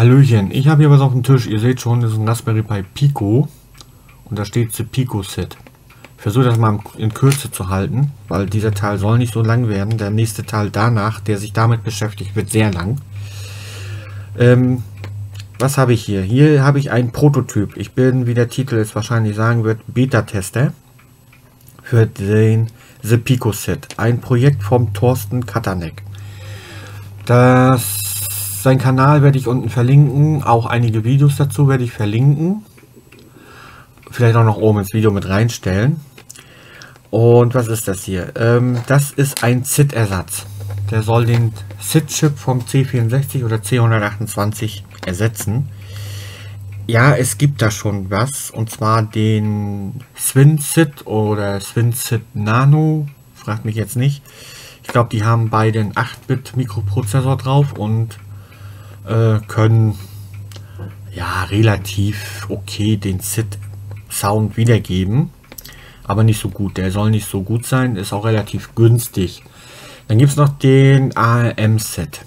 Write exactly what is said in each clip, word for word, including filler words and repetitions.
Hallöchen, ich habe hier was auf dem Tisch. Ihr seht schon, das ist ein Raspberry Pi Pico und da steht The Pico Set. Ich versuche das mal in Kürze zu halten, weil dieser Teil soll nicht so lang werden. Der nächste Teil danach, der sich damit beschäftigt, wird sehr lang. Ähm, was habe ich hier? Hier habe ich einen Prototyp. Ich bin, wie der Titel es wahrscheinlich sagen wird, Beta-Tester für den The Pico Set. Ein Projekt vom Thorsten Katanek. Das Sein Kanal werde ich unten verlinken, auch einige Videos dazu werde ich verlinken. Vielleicht auch noch oben ins Video mit reinstellen. Und was ist das hier? Ähm, das ist ein C I D-Ersatz. Der soll den C I D-Chip vom C vierundsechzig oder C hundertachtundzwanzig ersetzen. Ja, es gibt da schon was, und zwar den Swin-C I D oder Swin-C I D Nano. Fragt mich jetzt nicht. Ich glaube, die haben beide einen acht Bit Mikroprozessor drauf und äh, können ja relativ okay den C I D-Sound wiedergeben, aber nicht so gut. Der soll nicht so gut sein, ist auch relativ günstig. Dann gibt es noch den A R M-C I D.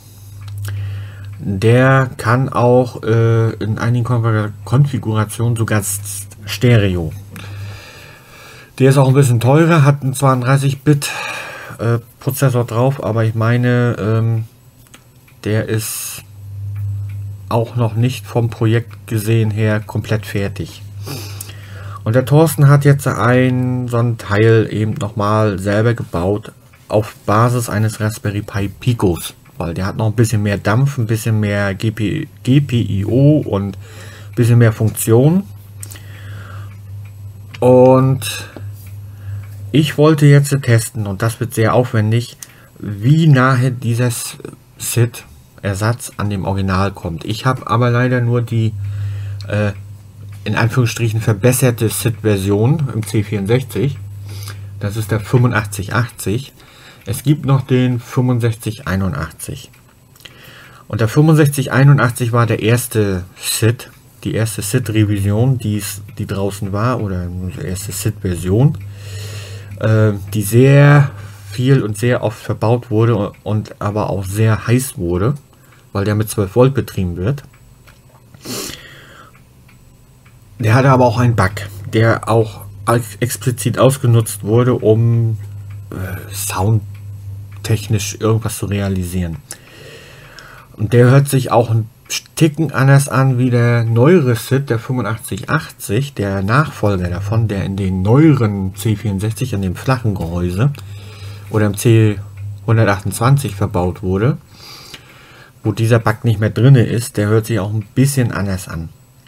Der kann auch äh, in einigen Konfigurationen sogar Stereo. Der ist auch ein bisschen teurer, hat einen zweiunddreißig Bit äh, Prozessor drauf, aber ich meine, ähm, der ist auch noch nicht vom Projekt gesehen her komplett fertig. Und der Thorsten hat jetzt ein so ein Teil eben nochmal selber gebaut auf Basis eines Raspberry Pi Picos, weil der hat noch ein bisschen mehr Dampf, ein bisschen mehr G P I O und ein bisschen mehr Funktion. Und ich wollte jetzt testen, und das wird sehr aufwendig, wie nahe dieses C I D-Ersatz an dem Original kommt. Ich habe aber leider nur die äh, in Anführungsstrichen verbesserte C I D-Version im C vierundsechzig. Das ist der fünfundachtzig achtzig. Es gibt noch den fünfundsechzig einundachtzig. Und der fünfundsechzig einundachtzig war der erste C I D, die erste C I D-Revision, die, die draußen war, oder die erste C I D-Version, äh, die sehr viel und sehr oft verbaut wurde und aber auch sehr heiß wurde, weil der mit zwölf Volt betrieben wird. Der hatte aber auch einen Bug, der auch explizit ausgenutzt wurde, um äh, soundtechnisch irgendwas zu realisieren. Und der hört sich auch ein Ticken anders an wie der neuere C I D, der fünfundachtzig achtzig, der Nachfolger davon, der in den neueren C vierundsechzig, in dem flachen Gehäuse oder im C hundertachtundzwanzig verbaut wurde, wo dieser Bug nicht mehr drin ist. Der hört sich auch ein bisschen anders an.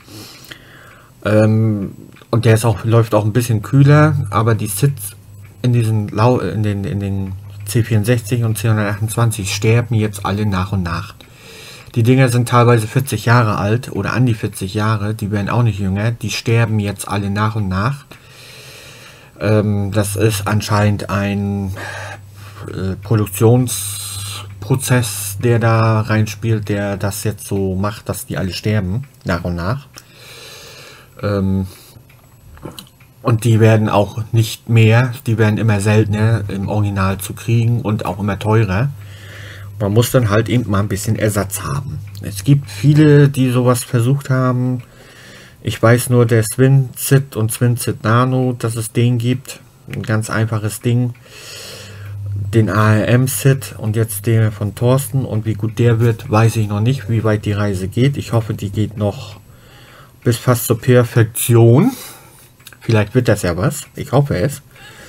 Ähm, und der ist auch, läuft auch ein bisschen kühler, aber die C I Ds in diesen Lau in den, in den C vierundsechzig und C hundertachtundzwanzig sterben jetzt alle nach und nach. Die Dinger sind teilweise vierzig Jahre alt oder an die vierzig Jahre, die werden auch nicht jünger, die sterben jetzt alle nach und nach. Ähm, das ist anscheinend ein äh, Produktionsprozess, der da reinspielt, der das jetzt so macht, dass die alle sterben, nach und nach. Ähm, und die werden auch nicht mehr, die werden immer seltener im Original zu kriegen und auch immer teurer. Man muss dann halt eben mal ein bisschen Ersatz haben. Es gibt viele, die sowas versucht haben. Ich weiß nur, der Swin-C I D und Swin-C I D Nano, dass es den gibt. Ein ganz einfaches Ding. Den A R M-C I D und jetzt den von Thorsten. Und wie gut der wird, weiß ich noch nicht, wie weit die Reise geht. Ich hoffe, die geht noch bis fast zur Perfektion. Vielleicht wird das ja was. Ich hoffe es.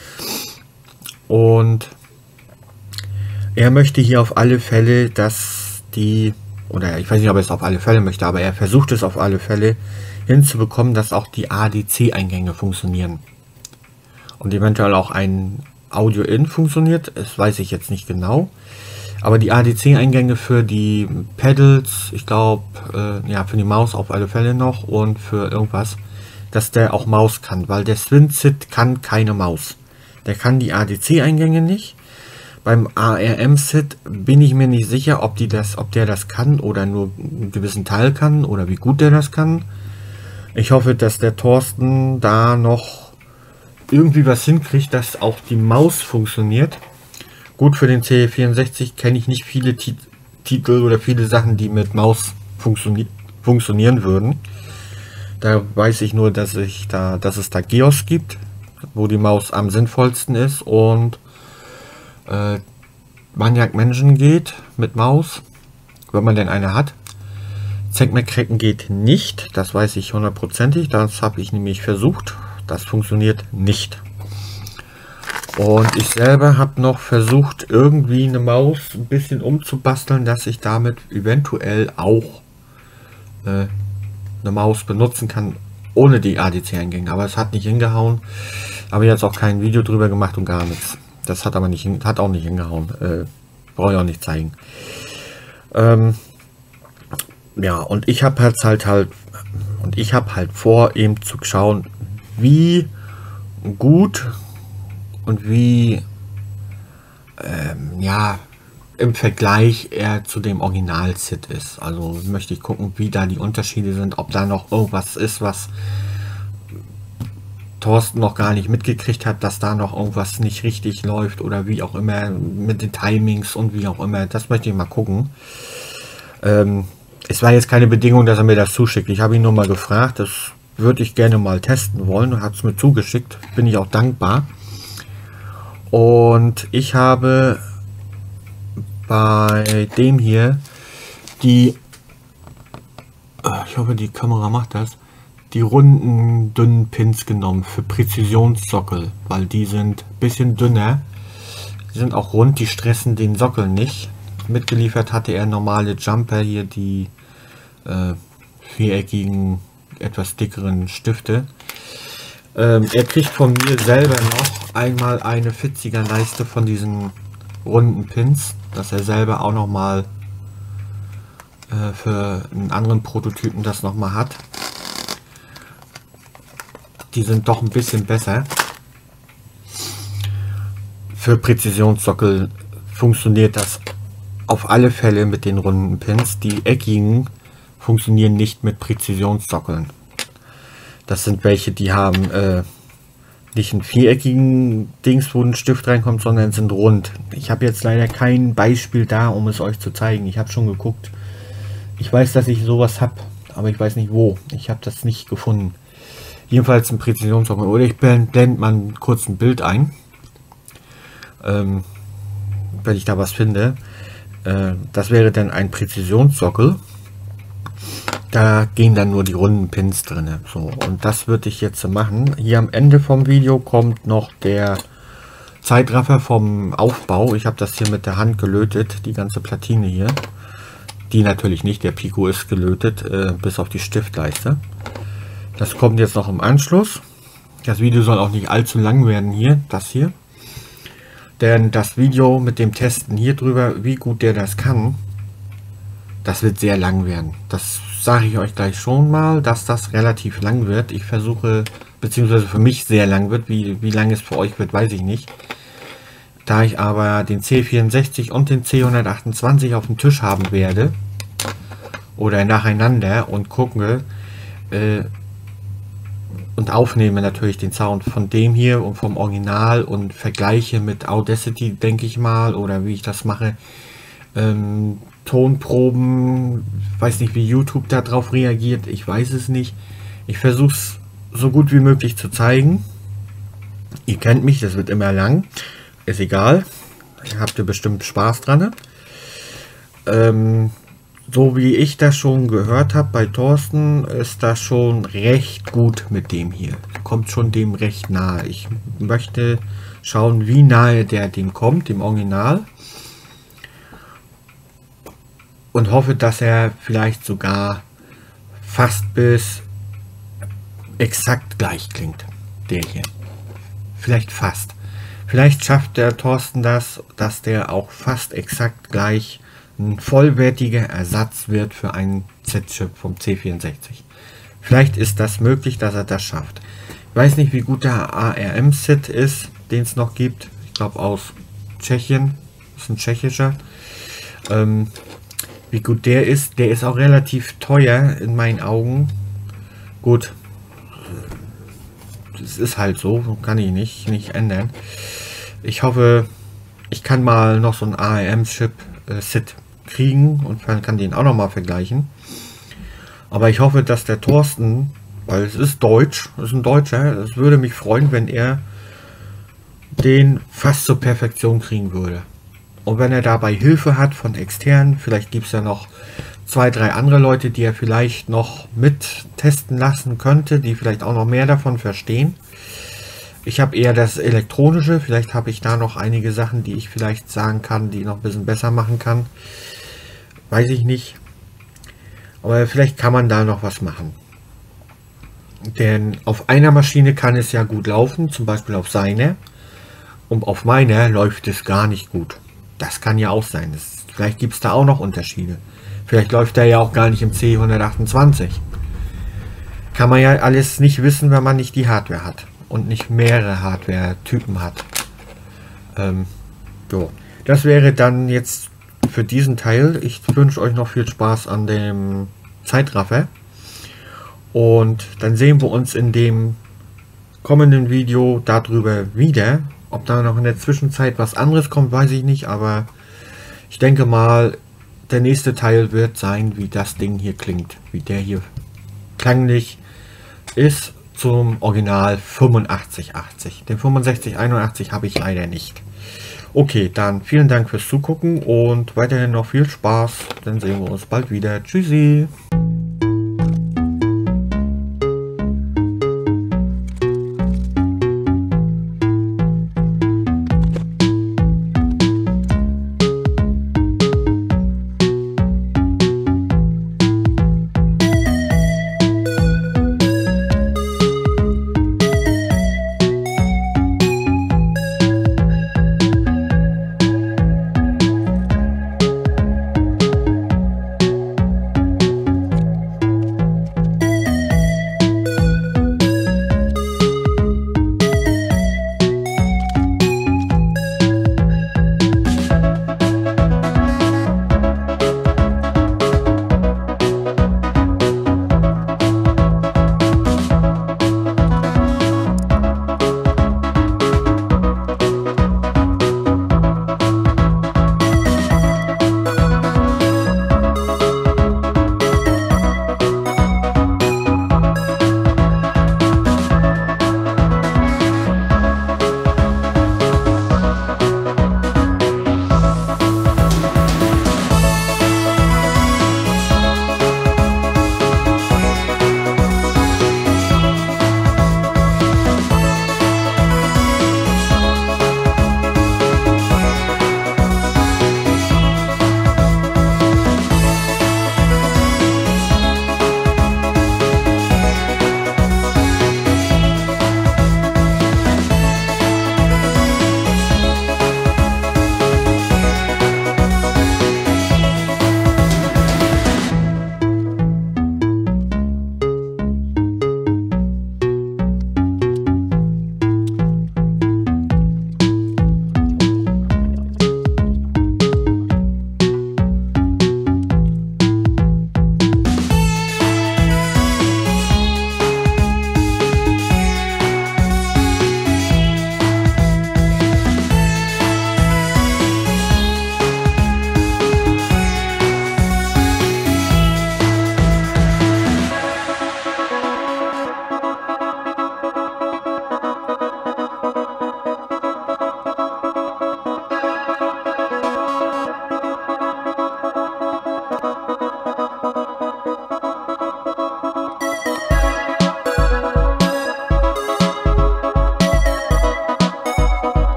Und er möchte hier auf alle Fälle, dass die, oder ich weiß nicht, ob er es auf alle Fälle möchte, aber er versucht es auf alle Fälle hinzubekommen, dass auch die A D C-Eingänge funktionieren. Und eventuell auch ein Audio-In funktioniert, das weiß ich jetzt nicht genau. Aber die A D C-Eingänge für die Pedals, ich glaube, äh, ja, für die Maus auf alle Fälle noch und für irgendwas, dass der auch Maus kann, weil der Swin-C I D kann keine Maus. Der kann die A D C-Eingänge nicht. Beim A R M-C I D bin ich mir nicht sicher, ob, die das, ob der das kann oder nur einen gewissen Teil kann oder wie gut der das kann. Ich hoffe, dass der Thorsten da noch irgendwie was hinkriegt, dass auch die Maus funktioniert. Gut, für den C vierundsechzig kenne ich nicht viele Tit Titel oder viele Sachen, die mit Maus funktioni funktionieren würden. Da weiß ich nur, dass ich da, dass es da Geos gibt, wo die Maus am sinnvollsten ist, und äh, Maniac Mansion geht mit Maus, wenn man denn eine hat. Zack McCracken geht nicht, das weiß ich hundertprozentig, das habe ich nämlich versucht, das funktioniert nicht. Und ich selber habe noch versucht, irgendwie eine Maus ein bisschen umzubasteln, dass ich damit eventuell auch äh, eine Maus benutzen kann, ohne die A D C-Eingänge. Aber es hat nicht hingehauen. Aber jetzt auch kein Video drüber gemacht und gar nichts. Das hat aber nicht, hat auch nicht hingehauen. Äh, brauche ich auch nicht zeigen. Ähm, ja, und ich habe halt halt halt und ich habe halt vor, eben zu schauen, wie gut und wie ähm, ja im Vergleich er zu dem Original-Sid ist. Also möchte ich gucken, wie da die Unterschiede sind, ob da noch irgendwas ist, was Thorsten noch gar nicht mitgekriegt hat, dass da noch irgendwas nicht richtig läuft oder wie auch immer mit den Timings und wie auch immer. Das möchte ich mal gucken. Ähm, es war jetzt keine Bedingung, dass er mir das zuschickt. Ich habe ihn nur mal gefragt, das würde ich gerne mal testen wollen, und hat es mir zugeschickt. Bin ich auch dankbar. Und ich habe bei dem hier die, ich hoffe die Kamera macht das, die runden dünnen Pins genommen für Präzisionssockel, weil die sind ein bisschen dünner, die sind auch rund, die stressen den Sockel nicht. Mitgeliefert hatte er normale Jumper, hier die äh, viereckigen, etwas dickeren Stifte. Ähm, er kriegt von mir selber noch einmal eine vierziger Leiste von diesen runden Pins, dass er selber auch noch mal äh, für einen anderen Prototypen das noch mal hat. Die sind doch ein bisschen besser. Für Präzisionssockel funktioniert das auf alle Fälle mit den runden Pins. Die eckigen funktionieren nicht mit Präzisionssockeln. Das sind welche, die haben äh, nicht einen viereckigen Dings, wo ein Stift reinkommt, sondern sind rund. Ich habe jetzt leider kein Beispiel da, um es euch zu zeigen. Ich habe schon geguckt. Ich weiß, dass ich sowas habe, aber ich weiß nicht wo. Ich habe das nicht gefunden. Jedenfalls ein Präzisionssockel. Oder ich blende mal kurz ein Bild ein, ähm, wenn ich da was finde. Äh, das wäre dann ein Präzisionssockel. Da gehen dann nur die runden Pins drin. So, und das würde ich jetzt machen. Hier am Ende vom Video kommt noch der Zeitraffer vom Aufbau. Ich habe das hier mit der Hand gelötet, die ganze Platine hier. Die natürlich nicht, der Pico ist gelötet, äh, bis auf die Stiftleiste. Das kommt jetzt noch im Anschluss. Das Video soll auch nicht allzu lang werden hier, das hier. Denn das Video mit dem Testen hier drüber, wie gut der das kann, das wird sehr lang werden. Das sage ich euch gleich schon mal, dass das relativ lang wird. Ich versuche, beziehungsweise für mich sehr lang wird. Wie, wie lang es für euch wird, weiß ich nicht. Da ich aber den C vierundsechzig und den C hundertachtundzwanzig auf dem Tisch haben werde, oder nacheinander, und gucke äh, und aufnehme natürlich den Sound von dem hier und vom Original und vergleiche mit Audacity, denke ich mal, oder wie ich das mache. Ähm, Tonproben, weiß nicht, wie YouTube darauf reagiert, ich weiß es nicht. Ich versuche es so gut wie möglich zu zeigen. Ihr kennt mich, das wird immer lang, ist egal, habt ihr bestimmt Spaß dran. Ähm, so wie ich das schon gehört habe bei Thorsten, ist das schon recht gut mit dem hier. Kommt schon dem recht nahe. Ich möchte schauen, wie nahe der dem kommt, dem Original. Und hoffe, dass er vielleicht sogar fast bis exakt gleich klingt. Der hier. Vielleicht fast. Vielleicht schafft der Thorsten das, dass der auch fast exakt gleich ein vollwertiger Ersatz wird für einen Z-Chip vom C vierundsechzig. Vielleicht ist das möglich, dass er das schafft. Ich weiß nicht, wie gut der A R M-Sid ist, den es noch gibt. Ich glaube aus Tschechien. Das ist ein tschechischer. Ähm, wie gut der ist. Der ist auch relativ teuer in meinen Augen. Gut. Das ist halt so. Kann ich nicht, nicht ändern. Ich hoffe, ich kann mal noch so einen A R M-Chip äh, Sid kriegen und man kann den auch noch mal vergleichen. Aber ich hoffe, dass der Thorsten, weil es ist Deutsch, es ist ein Deutscher, es würde mich freuen, wenn er den fast zur Perfektion kriegen würde. Und wenn er dabei Hilfe hat von externen, vielleicht gibt es ja noch zwei, drei andere Leute, die er vielleicht noch mit testen lassen könnte, die vielleicht auch noch mehr davon verstehen. Ich habe eher das Elektronische, vielleicht habe ich da noch einige Sachen, die ich vielleicht sagen kann, die ich noch ein bisschen besser machen kann. Weiß ich nicht. Aber vielleicht kann man da noch was machen. Denn auf einer Maschine kann es ja gut laufen, zum Beispiel auf seiner. Und auf meiner läuft es gar nicht gut. Das kann ja auch sein. Das, vielleicht gibt es da auch noch Unterschiede. Vielleicht läuft er ja auch gar nicht im C hundertachtundzwanzig. Kann man ja alles nicht wissen, wenn man nicht die Hardware hat. Und nicht mehrere Hardware-Typen hat. Ähm, so. Das wäre dann jetzt für diesen Teil. Ich wünsche euch noch viel Spaß an dem Zeitraffer. Und dann sehen wir uns in dem kommenden Video darüber wieder. Ob da noch in der Zwischenzeit was anderes kommt, weiß ich nicht. Aber ich denke mal, der nächste Teil wird sein, wie das Ding hier klingt. Wie der hier klanglich ist zum Original fünfundachtzig achtzig. Den fünfundsechzig einundachtzig habe ich leider nicht. Okay, dann vielen Dank fürs Zugucken und weiterhin noch viel Spaß. Dann sehen wir uns bald wieder. Tschüssi.